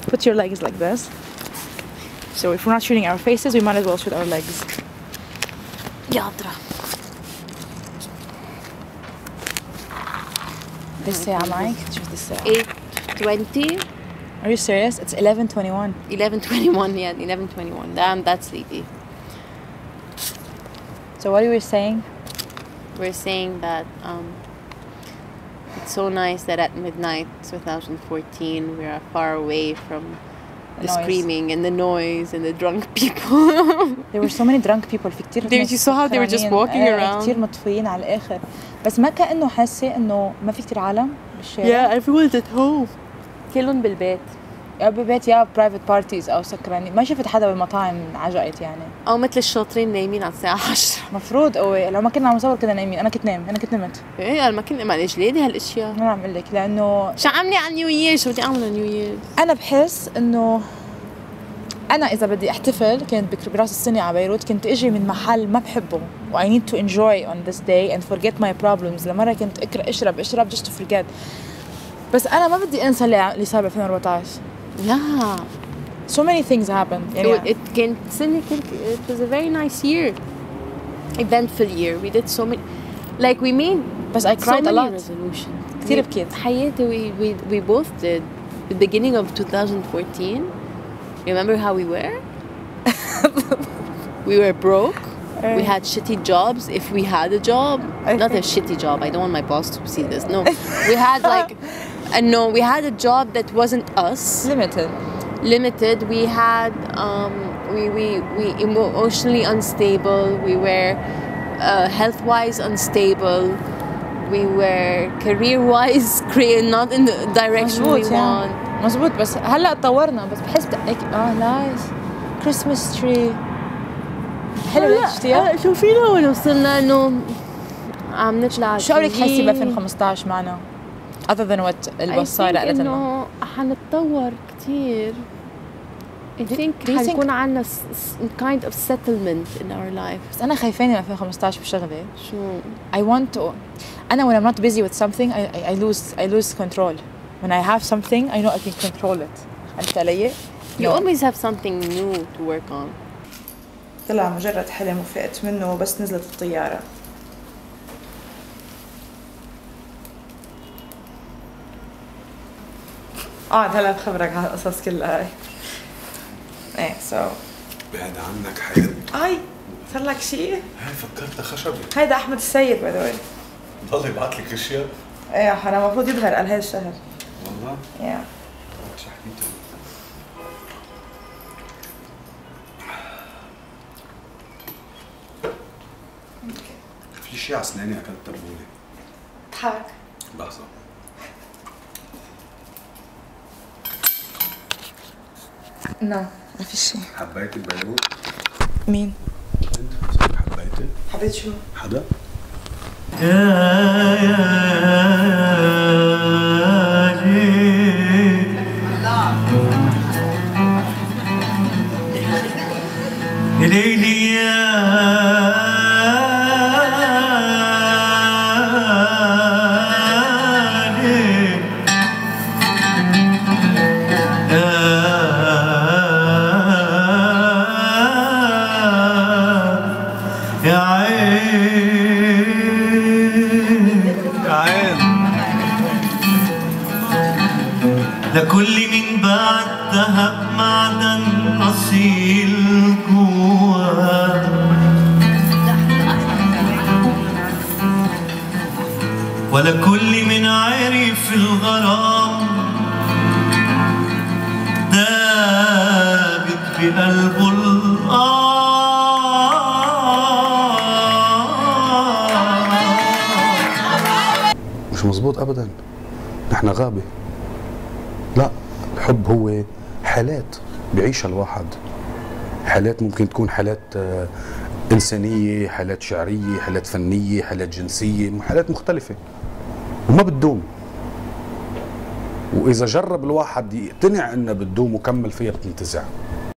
put your legs like this. So if we're not shooting our faces, we might as well shoot our legs. ياضرة. This ساعة معك؟ شوف this ساعة. 8:20. Are you serious? It's 11:21. 11:21, yeah, 11:21. Damn, that's sleepy. So what you were saying? We're saying that it's so nice that at midnight 2014 we are far away from the screaming and the noise and the drunk people. There were so many drunk people. في كتير. You saw how they were just walking around. كتير مطفيين على الآخر. بس ما كأنه حاسة إنه ما في كتير عالم بالشارع. Yeah, everyone's at home. كلهم بالبيت. يا ببيت يا برايفت بارتيز أو سكرانين. ما شفت حدا بالمطاعم عجقت يعني. أو مثل الشاطرين نايمين على الساعة 10. مفروض قوي لو ما كنا عم نصور كنا نايمين. أنا كنت نمت. إيه أنا ما كنت معلش ليه دي هالأشياء؟ ما عم أقول لك لأنه شو عاملة على نيو يير؟ شو بدي أعمل على نيو يير؟ أنا بحس إنه أنا إذا بدي أحتفل كنت براس السنة على بيروت كنت أجي من محل ما بحبه و I need to enjoy on this day and forget my problems. لمرة كنت أشرب just to forget. بس أنا ما بدي أنسى اللي صار ب 2014. Yeah. So many things happened. يعني it was a very nice year. Eventful year. We did so many. Like we made. But I cried a lot. Resolutions. كتير بكيت. حياتي we both did. The beginning of 2014. Remember how we were? We were broke. We had shitty jobs. If we had a job, not a shitty job. I don't want my boss to see this. No, we had like, we had a job that wasn't us. Limited. We had we emotionally unstable. We were health-wise unstable. We were career-wise not in the direction we want. مزبوط بس هلا تطورنا بس بحس نايس كريسماس تري حلو شفتيها؟ شوفينا وين وصلنا انه عم نطلع. شو قولك حسي ب 2015 معنا؟ other than what الوصاية قالت لنا؟ انه حنتطور كثير. I think حيكون عندنا kind of settlement in our life. بس أنا خايفاني من 2015 بشغلة. شو؟ I want to. أنا when I'm not busy with something I lose control. When I have something, I know I can control it. عرفت علي؟ You always have something new to work on. طلع مجرد حلم وفقت منه بس نزلت الطيارة. هلا بخبرك على القصص كلها. ايه بعد عنك حياة. صار لك شيء؟ هاي فكرتها خشبي. هيدا أحمد السيد باي ذا واي. ضل يبعث لك اشياء؟ ايه أنا المفروض يظهر قال هاي الشهر. والله؟ يا. شو حكيته؟ في شيء على اسناني اكلت تبولي. اضحك. لحظة. لا ما في شيء. حبيتي بيروت؟ مين؟ انت حبيتي؟ حبيت شو؟ حدا؟ ليلي يا لكل من بعد ذهب معدن أصيل جوا ولكل من عرف الغرام دابت بقلبه مش مزبوط أبداً. نحن غابة. لا، الحب هو حالات بعيشها الواحد. حالات ممكن تكون حالات إنسانية، حالات شعرية، حالات فنية، حالات جنسية، حالات مختلفة وما بتدوم. وإذا جرب الواحد يقتنع إنها بتدوم وكمل فيها بتنتزع.